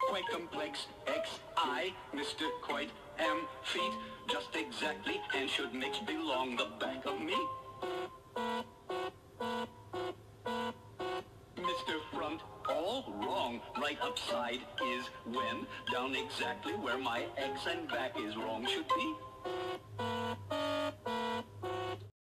quite complex. X-I, Mr. Quite am feet, just exactly, and should mix belong the back of me. Mr. Front, all wrong. Right upside is when, down exactly where my X and back is wrong should be.